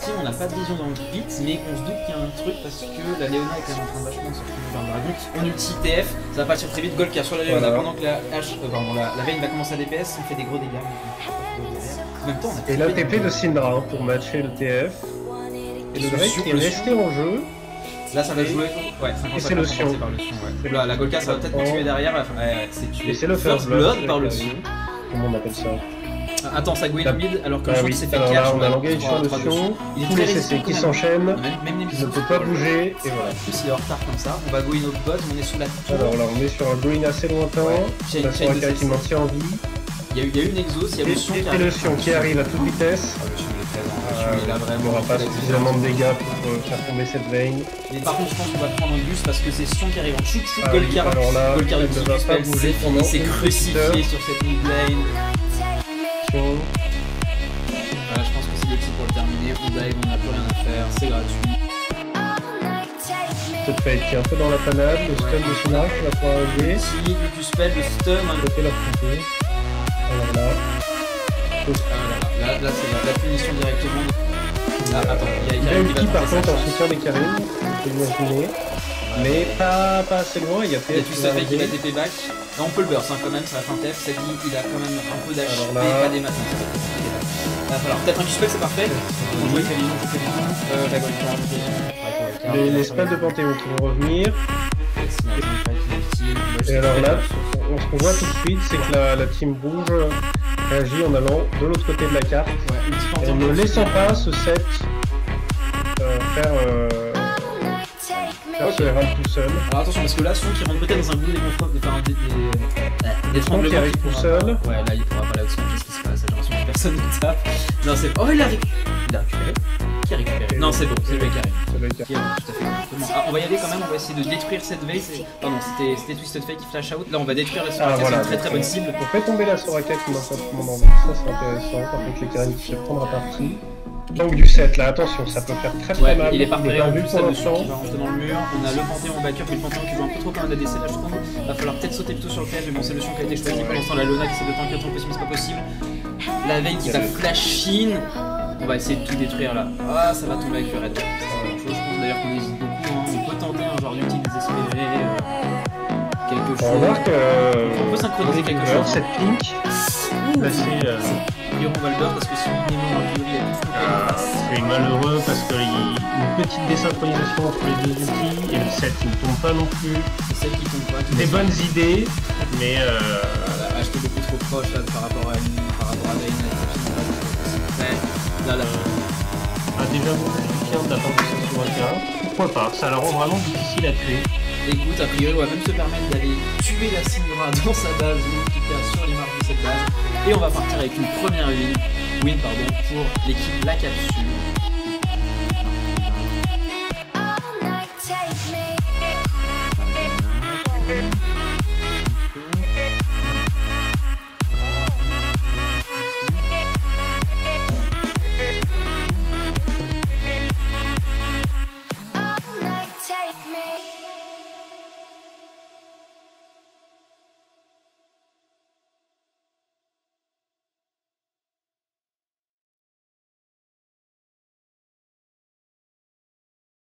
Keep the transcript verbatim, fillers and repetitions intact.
team, on n'a pas de vision dans le pit, mais on se doute qu'il y a un truc parce que la Léona est quand même en train de vachement sortir vers le dragon. On ulti T F, ça va partir très vite. Golka sur la Léona voilà. Pendant que la H, euh, pardon, la, la Vayne va commencer à D P S, on fait des gros dégâts. En même temps, on a et l'A T P de Syndra hein, pour matcher le T F. Et le Drake est resté en jeu. Là ça va jouer, ouais, et c'est le Sion. Ouais. Là, la Golka ça va peut-être me tuer derrière, ouais, c'est tué. Et c'est le First Blood par le Sion. Comment on appelle ça? Attends, ça go in mid alors que ah, le oui. s'est fait alors catch. Là, on a l'engage sur le Sion, tous les C C qui s'enchaînent, il ne peut pas bouger, et voilà. En plus il est en retard comme ça, on va go in au bot, on est sous la tour. Alors là on est sur un go in assez lointain, ouais. La Soraka qui maintient en vie. Il y a eu, il y a eu une exhaust, il y a le Sion qui arrive. Et le Sion qui arrive à toute vitesse. Il n'aura pas suffisamment de dégâts pour euh, faire tomber cette Vayne. Mais par contre, je pense qu'on va prendre un boost parce que c'est Sion qui arrive en shoot shoot ah, Golka. Oui, alors là, Golka elle ne va pas bouger pendant c'est crucifié sur cette mid lane. Sion. Voilà, je pense que c'est le petit pour le terminer. On dive, on n'a plus rien à faire, c'est gratuit. Cette fête qui est un peu dans la panade, le stun de Syndra qui va pouvoir arriver. Si, le spell, le stun. On peut leur couper. Alors là. Là, là c'est la, la punition directement. Ah, attends, il y a, il y a une qui par contre en soutien des Karim, on peut imaginer. Mais pas, pas assez loin, il y a T F qui va qui va T P back. Là on peut le burst hein, quand même, ça va faire T F, ça dit il a quand même un peu d'H P, pas des maths. Il va falloir peut-être un Q-spell, c'est parfait. On joue avec la vision, on fait vision. Euh, la Golka. Les, les spells de Panthéon qui vont revenir. Et alors là, ce qu'on voit tout de suite, c'est que la, la team rouge réagit en allant de l'autre côté de la carte. Ouais, et en ne laissant pas ce set euh, faire, euh, faire okay. se rendre tout seul. Alors attention, parce que là, Sion qui rentre peut-être dans un bout des des Sion qui arrive tout seul. Ouais, là il pourra pas là-dessus, qu'est-ce qui se passe? J'ai l'impression que personne ne tape. Non, c'est. Oh, il a récupéré. Qui a récupéré? Non, c'est bon, c'est le qui arrive. C'est le qui arrive, tout à fait. Ah, on va y aller quand même, on va essayer de détruire cette Vayne. Pardon, c'était Twisted Fate qui flash out. Là, on va détruire la Soraka, ah, voilà, c'est une très très bonne cible. On fait tomber la Soraka qui marche à tout le moment, ça c'est intéressant. Par contre, les Karim qui se prendra partie. Donc du set là, attention, ça peut faire très très ouais, mal. Il est parfait en plus, ça le Sion qui va rentrer dans le mur. On a le Panthéon en backup et le Panthéon qui joue un peu trop comme un A D C là je trouve. Va falloir peut-être sauter plutôt sur le piège, mais bon c'est le Sion qui a été choisi. Pour l'instant la Léona qui essaie de tanker le temps possible, c'est pas possible. La Vayne qui va flash in. On va essayer de tout détruire là. Ah ça va tomber avec le red. Je pense d'ailleurs qu'on hésite beaucoup. Hein. On peut tenter un genre d'ulti désespéré. Euh, quelque chose. On, voir que, euh, on peut synchroniser quelque chose. Cette pink. Là c'est. Euh... On va le beurre parce que si on est mort en théorie, il y a tout ah, c'est malheureux parce qu'il y a une petite désynchronisation entre les deux outils et le set qui ne tombe pas non plus. Le set qui tombe pas. Des bonnes idées, mais euh... voilà, acheter beaucoup trop proche là, par rapport à une, par rapport à Vayne. Là, là. Ah, déjà bon, je viens d'attendre ça sur un terrain. Pourquoi pas? Ça la rend vraiment difficile à tuer. Écoute, a priori, on va même se permettre d'aller tuer la Syndra dans sa base, ou en tout cas sur les marges de cette base. Et on va partir avec une première win, win pardon, pour l'équipe La Capsule.